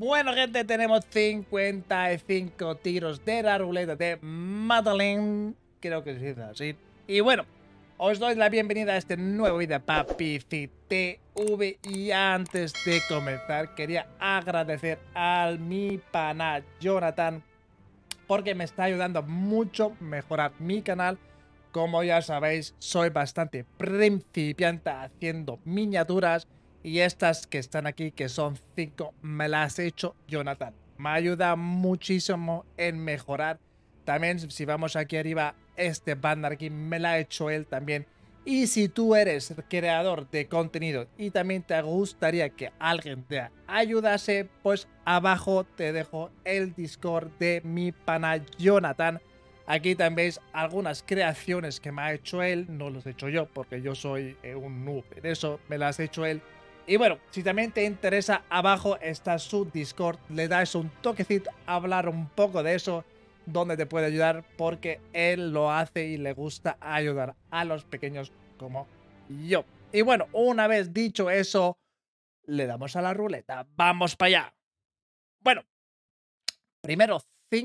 Bueno, gente, tenemos 55 tiros de la ruleta de Madeleine. Creo que se dice así. Y bueno, os doy la bienvenida a este nuevo vídeo de Papici TV. Y antes de comenzar, quería agradecer a mi pana Jonathan, porque me está ayudando mucho a mejorar mi canal. Como ya sabéis, soy bastante principiante haciendo miniaturas. Y estas que están aquí, que son 5, me las ha hecho Jonathan. Me ayuda muchísimo en mejorar. También, si vamos aquí arriba, este banner aquí me la ha hecho él también. Y si tú eres creador de contenido y también te gustaría que alguien te ayudase, pues abajo te dejo el Discord de mi pana Jonathan. Aquí también veis algunas creaciones que me ha hecho él. No los he hecho yo porque yo soy un noob en eso, me las ha hecho él. Y bueno, si también te interesa, abajo está su Discord. Le das un toquecito a hablar un poco de eso, donde te puede ayudar, porque él lo hace y le gusta ayudar a los pequeños como yo. Y bueno, una vez dicho eso, le damos a la ruleta. ¡Vamos para allá! Bueno, primero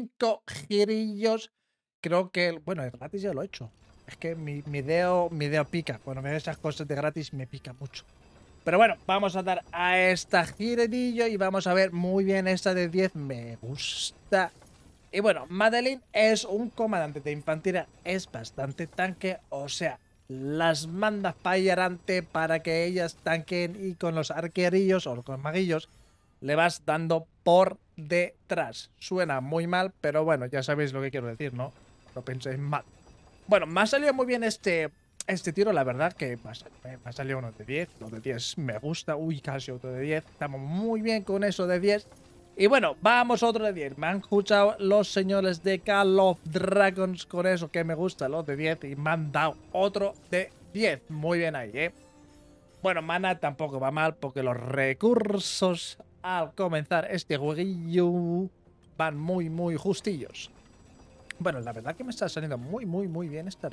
5 girillos. Creo que, bueno, el gratis ya lo he hecho. Es que mi dedo pica. Cuando me veo esas cosas de gratis me pica mucho. Pero bueno, vamos a dar a esta giradillo y vamos a ver muy bien esta de 10. Me gusta. Y bueno, Madeleine es un comandante de infantería. Es bastante tanque. O sea, las mandas para adelante para que ellas tanquen. Y con los arquerillos o con los maguillos le vas dando por detrás. Suena muy mal, pero bueno, ya sabéis lo que quiero decir, ¿no? No penséis mal. Bueno, me ha salido muy bien este tiro, la verdad que me ha salido uno de 10. Lo de 10 me gusta. Uy, casi otro de 10. Estamos muy bien con eso de 10. Y bueno, vamos otro de 10. Me han escuchado los señores de Call of Dragons con eso que me gusta, los de 10. Y me han dado otro de 10. Muy bien ahí, ¿eh? Bueno, mana tampoco va mal porque los recursos al comenzar este jueguillo van muy justillos. Bueno, la verdad que me está saliendo muy bien esta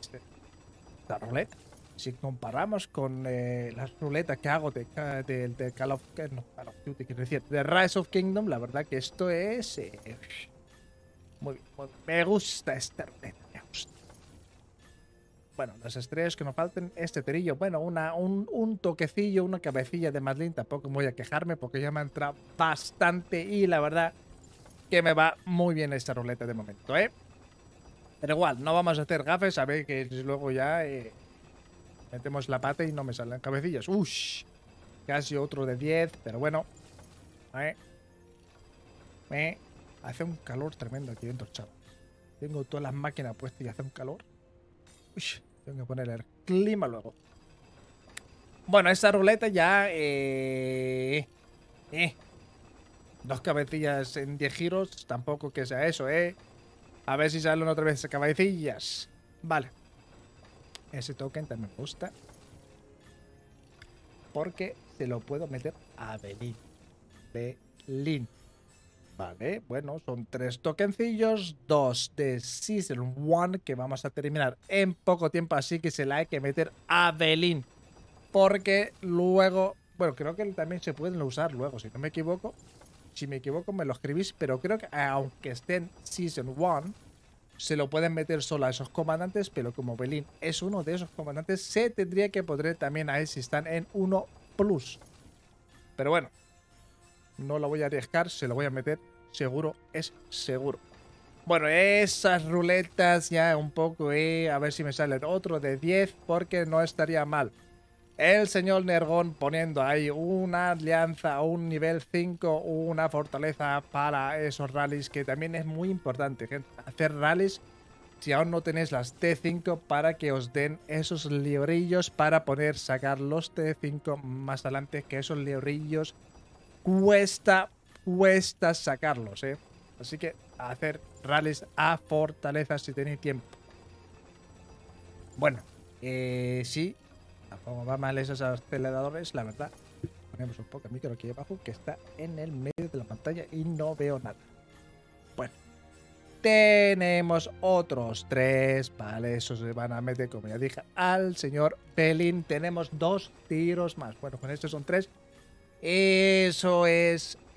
ruleta. Si comparamos con las ruletas que hago de Call of Duty, quiero decir, de Rise of Kingdom, la verdad que esto es muy bien. Me gusta esta ruleta, me gusta. Bueno, las estrellas que nos falten, este terillo, bueno, un toquecillo, una cabecilla de Madeleine, tampoco voy a quejarme porque ya me ha entrado bastante y la verdad que me va muy bien esta ruleta de momento, ¿eh? Pero igual, no vamos a hacer gafes, a ver que luego ya metemos la pata y no me salen cabecillas. Ush, casi otro de 10, pero bueno. Hace un calor tremendo aquí dentro, chaval. Tengo todas las máquinas puestas y hace un calor. Ush, tengo que poner el clima luego. Bueno, esta ruleta ya... 2 cabecillas en 10 giros, tampoco que sea eso, A ver si salen otra vez cabecillas. Vale. Ese token también me gusta. Porque se lo puedo meter a Belín. Belín. Vale, bueno, son 3 tokencillos. 2 de Season 1 que vamos a terminar en poco tiempo. Así que se la hay que meter a Belín. Porque luego... Bueno, creo que también se pueden usar luego, si no me equivoco. Si me equivoco me lo escribís. Pero creo que aunque estén Season 1... se lo pueden meter solo a esos comandantes, pero como Belín es uno de esos comandantes, se tendría que poder también a él si están en 1 plus. Pero bueno, no lo voy a arriesgar, se lo voy a meter, seguro es seguro. Bueno, esas ruletas ya un poco, a ver si me sale otro de 10, porque no estaría mal. El señor Nergón poniendo ahí una alianza, un nivel 5, una fortaleza para esos rallies, que también es muy importante, gente. Hacer rallies si aún no tenéis las T5 para que os den esos librillos para poder sacar los T5 más adelante, que esos librillos cuesta sacarlos, Así que hacer rallies a fortalezas si tenéis tiempo. Bueno, sí. Tampoco va mal esos aceleradores, la verdad. Ponemos un poco el micro aquí abajo, que está en el medio de la pantalla y no veo nada. Bueno, tenemos otros 3, vale, esos se van a meter, como ya dije, al señor Belín. Tenemos 2 tiros más. Bueno, con estos son 3. Eso es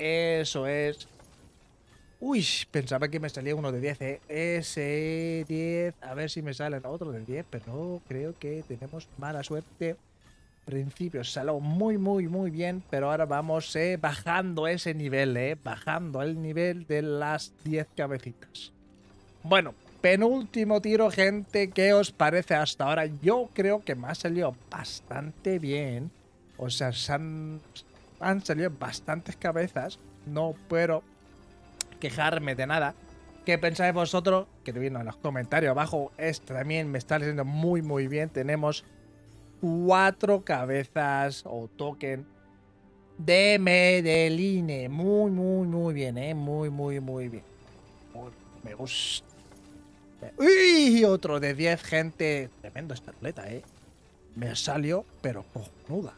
Eso es. Uy, pensaba que me salía uno de 10, Ese 10. A ver si me salen otro de 10, pero no, creo que tenemos mala suerte. Principio salió muy bien, pero ahora vamos bajando ese nivel, bajando el nivel de las 10 cabecitas. Bueno, penúltimo tiro, gente. ¿Qué os parece hasta ahora? Yo creo que me ha salido bastante bien. O sea, han salido bastantes cabezas. No puedo quejarme de nada. ¿Qué pensáis vosotros? Escribidnos en los comentarios abajo. Este también me está saliendo muy bien. Tenemos 4 cabezas o token de Medellín. Muy bien, muy bien. Me gusta. ¡Uy! Otro de 10, gente. Tremendo esta ruleta, Me salió, pero cojonuda.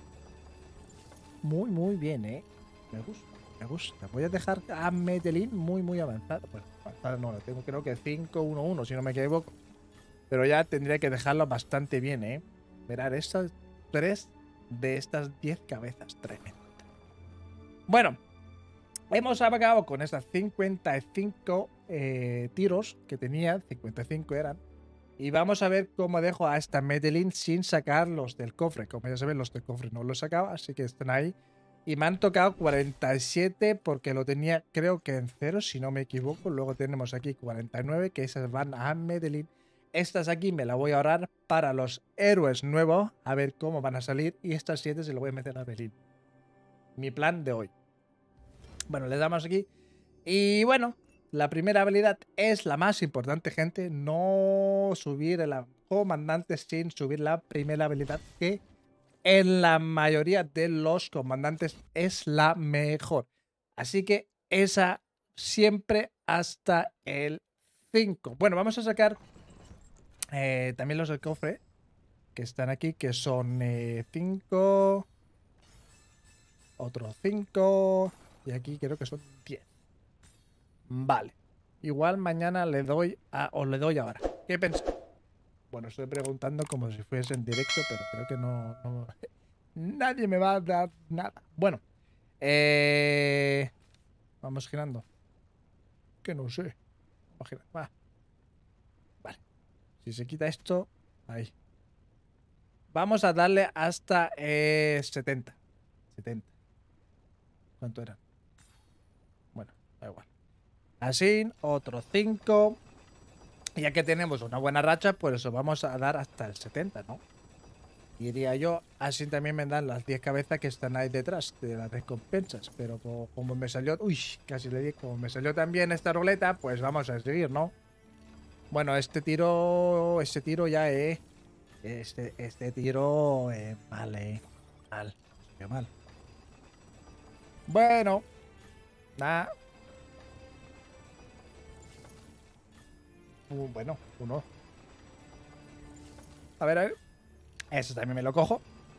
Muy bien, Me gusta. Voy a dejar a Medellín muy avanzado. Bueno, avanzado no, lo tengo creo que 5-1-1, si no me equivoco. Pero ya tendría que dejarlo bastante bien, Mirad, estas 3 de estas 10 cabezas. Tremendo. Bueno, hemos acabado con estas 55 tiros que tenía. 55 eran. Y vamos a ver cómo dejo a esta Medellín sin sacar los del cofre. Como ya saben, los del cofre no los sacaba, así que están ahí. Y me han tocado 47 porque lo tenía creo que en 0, si no me equivoco. Luego tenemos aquí 49, que esas van a Medellín. Estas aquí me las voy a ahorrar para los héroes nuevos, a ver cómo van a salir. Y estas 7 se las voy a meter a Medellín. Mi plan de hoy. Bueno, le damos aquí. Y bueno, la primera habilidad es la más importante, gente. No subir el comandante sin subir la primera habilidad, que en la mayoría de los comandantes es la mejor. Así que esa siempre hasta el 5. Bueno, vamos a sacar también los del cofre que están aquí, que son 5. Otros 5. Y aquí creo que son 10. Vale. Igual mañana le doy os le doy ahora. ¿Qué pensáis? Bueno, estoy preguntando como si fuese en directo, pero creo que no nadie me va a dar nada. Bueno. Vamos girando. Que no sé. Vamos girando. Va. Vale. Si se quita esto. Ahí. Vamos a darle hasta 70. 70. ¿Cuánto era? Bueno, da igual. Así, otros 5. Ya que tenemos una buena racha, pues eso vamos a dar hasta el 70, ¿no? Y diría yo, así también me dan las 10 cabezas que están ahí detrás de las recompensas. Pero como me salió... Uy, casi le di. Como me salió también esta ruleta, pues vamos a seguir, ¿no? Bueno, este tiro ya Este tiro mal, mal. Qué mal. Bueno. Nada. Bueno, uno. A ver. Eso también me lo cojo.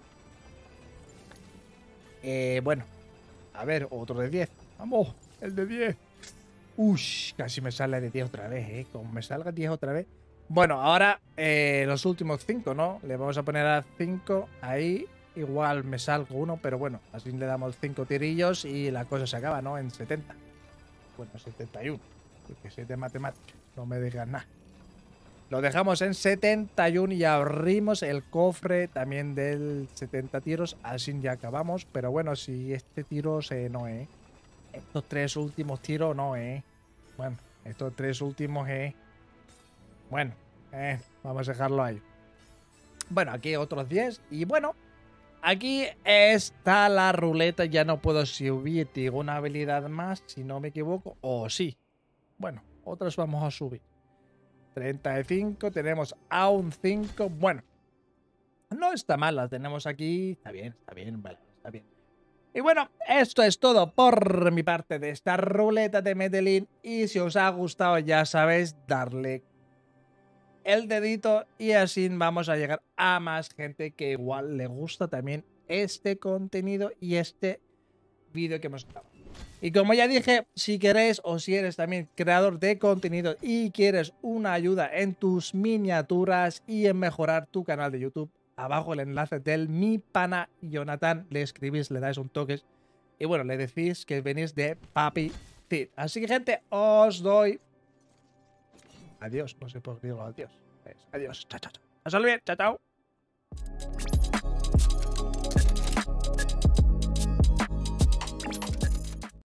Bueno. A ver, otro de 10. Vamos, el de 10. Uy, casi me sale de 10 otra vez, Como me salga 10 otra vez. Bueno, ahora los últimos 5, ¿no? Le vamos a poner a 5 ahí. Igual me salgo uno, pero bueno, así le damos 5 tirillos y la cosa se acaba, ¿no? En 70. Bueno, 71. Porque soy de matemática. No me digas nada. Lo dejamos en 71 y abrimos el cofre también del 70 tiros. Así ya acabamos. Pero bueno, si este tiro no, Estos 3 últimos tiros no, Bueno, estos 3 últimos, Bueno, vamos a dejarlo ahí. Bueno, aquí otros 10. Y bueno, aquí está la ruleta. Ya no puedo subir una habilidad más, si no me equivoco. O sí. Bueno, otras vamos a subir. 35, tenemos aún 5. Bueno, no está mal, las tenemos aquí. Está bien, vale, está bien. Y bueno, esto es todo por mi parte de esta ruleta de Medellín. Y si os ha gustado, ya sabéis, darle el dedito y así vamos a llegar a más gente que igual le gusta también este contenido y este vídeo que hemos grabado. Y como ya dije, si queréis o si eres también creador de contenido y quieres una ayuda en tus miniaturas y en mejorar tu canal de YouTube, abajo el enlace del mi pana Jonathan, le escribís, le dais un toque Y bueno, le decís que venís de Papi Cid. Así que, gente, os doy... Adiós. No sé por qué digo adiós. Adiós. Chao, chao, chao. Hasta luego. Chao, chao.